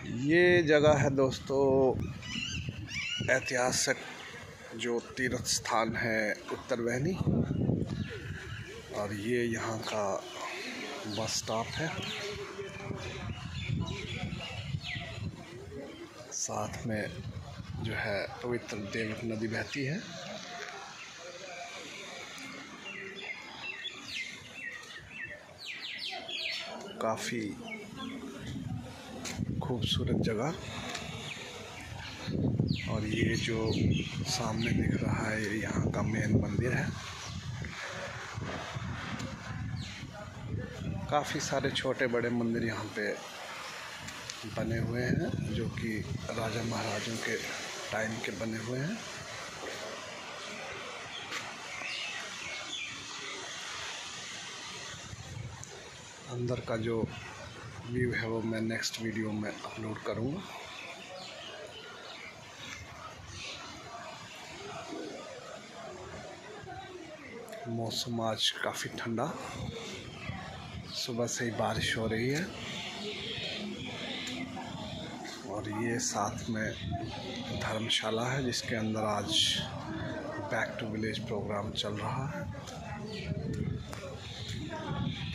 ये जगह है दोस्तों ऐतिहासिक जो तीर्थ स्थान है उत्तरवैनी, और ये यहाँ का बस स्टॉप है। साथ में जो है पवित्र देवक नदी बहती है। काफ़ी खूबसूरत जगह। और ये जो सामने दिख रहा है ये यहाँ का मेन मंदिर है। काफ़ी सारे छोटे बड़े मंदिर यहाँ पे बने हुए हैं जो कि राजा महाराजों के टाइम के बने हुए हैं। अंदर का जो व्यू है वो मैं नेक्स्ट वीडियो में अपलोड करूँगा। मौसम आज काफ़ी ठंडा, सुबह से ही बारिश हो रही है। और ये साथ में धर्मशाला है जिसके अंदर आज बैक टू विलेज प्रोग्राम चल रहा है।